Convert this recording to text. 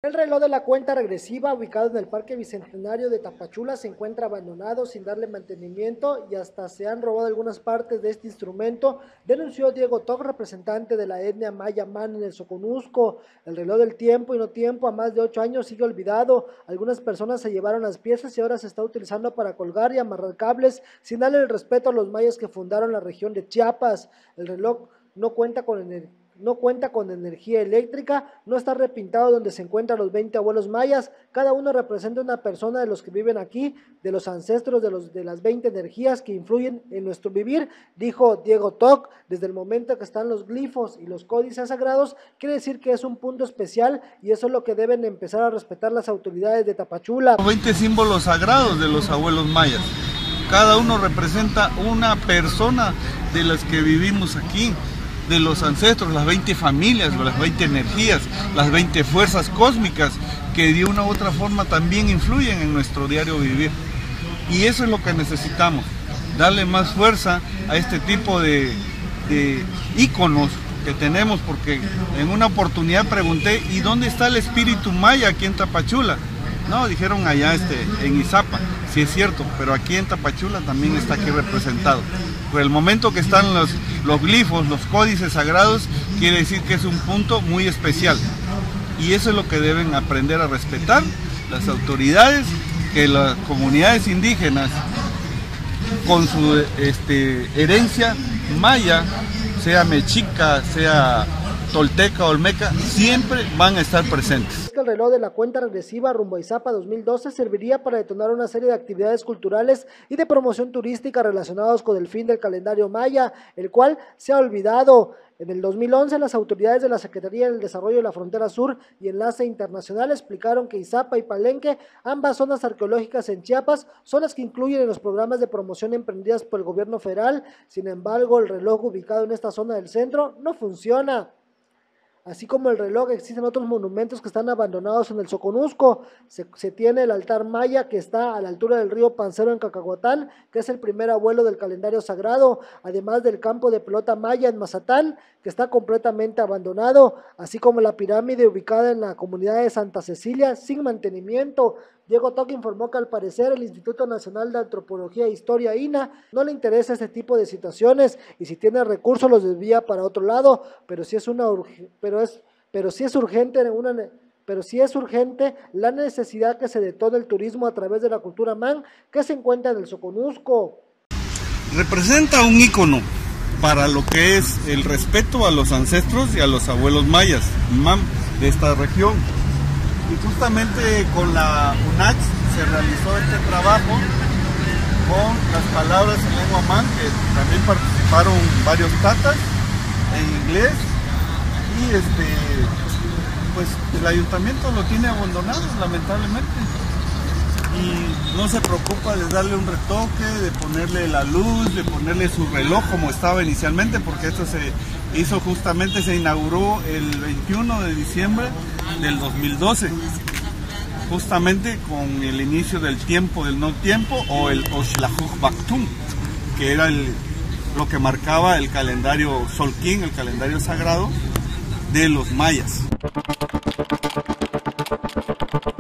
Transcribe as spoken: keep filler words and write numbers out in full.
El reloj de la cuenta regresiva, ubicado en el Parque Bicentenario de Tapachula, se encuentra abandonado sin darle mantenimiento y hasta se han robado algunas partes de este instrumento, denunció Diego Toc, representante de la etnia maya man en el Soconusco. El reloj del tiempo y no tiempo a más de ocho años sigue olvidado. Algunas personas se llevaron las piezas y ahora se está utilizando para colgar y amarrar cables sin darle el respeto a los mayas que fundaron la región de Chiapas. El reloj no cuenta con energía. No cuenta con energía eléctrica, no está repintado donde se encuentran los veinte abuelos mayas, cada uno representa una persona de los que viven aquí, de los ancestros de, los, de las veinte energías que influyen en nuestro vivir, dijo Diego Toc. Desde el momento que están los glifos y los códices sagrados, quiere decir que es un punto especial y eso es lo que deben empezar a respetar las autoridades de Tapachula. veinte símbolos sagrados de los abuelos mayas, cada uno representa una persona de las que vivimos aquí, de los ancestros, las veinte familias, las veinte energías, las veinte fuerzas cósmicas que de una u otra forma también influyen en nuestro diario vivir. Y eso es lo que necesitamos, darle más fuerza a este tipo de, de íconos que tenemos, porque en una oportunidad pregunté, ¿y dónde está el espíritu maya aquí en Tapachula? No, dijeron allá este, en Izapa, sí es cierto, pero aquí en Tapachula también está aquí representado. Por el momento que están los, los glifos, los códices sagrados, quiere decir que es un punto muy especial. Y eso es lo que deben aprender a respetar las autoridades, que las comunidades indígenas, con su este, herencia maya, sea mexica, sea tolteca o olmeca, siempre van a estar presentes. El reloj de la cuenta regresiva rumbo a Izapa dos mil doce serviría para detonar una serie de actividades culturales y de promoción turística relacionados con el fin del calendario maya, el cual se ha olvidado. En el dos mil once, las autoridades de la Secretaría del Desarrollo de la Frontera Sur y Enlace Internacional explicaron que Izapa y Palenque, ambas zonas arqueológicas en Chiapas, son las que incluyen en los programas de promoción emprendidas por el gobierno federal. Sin embargo, el reloj ubicado en esta zona del centro no funciona. Así como el reloj, existen otros monumentos que están abandonados en el Soconusco. Se, se tiene el altar maya que está a la altura del río Pancero en Cacahuatán, que es el primer abuelo del calendario sagrado, además del campo de pelota maya en Mazatán, que está completamente abandonado, así como la pirámide ubicada en la comunidad de Santa Cecilia sin mantenimiento. Diego Toc informó que al parecer el Instituto Nacional de Antropología e Historia, I N A, no le interesa este tipo de situaciones y si tiene recursos los desvía para otro lado, pero si es una pero es pero si es urgente una pero sí es urgente la necesidad que se detone el turismo a través de la cultura man que se encuentra en el Soconusco. Representa un ícono para lo que es el respeto a los ancestros y a los abuelos mayas man de esta región. Y justamente con la U N A C se realizó este trabajo con las palabras en lengua man, que también participaron varios tatas en inglés, y este pues el ayuntamiento lo tiene abandonado lamentablemente y no se preocupa de darle un retoque, de ponerle la luz, de ponerle su reloj como estaba inicialmente, porque esto se hizo justamente, se inauguró el veintiuno de diciembre del dos mil doce, justamente con el inicio del tiempo del no tiempo o el Oxlajuj Baktum, que era el, lo que marcaba el calendario Solquín, el calendario sagrado de los mayas.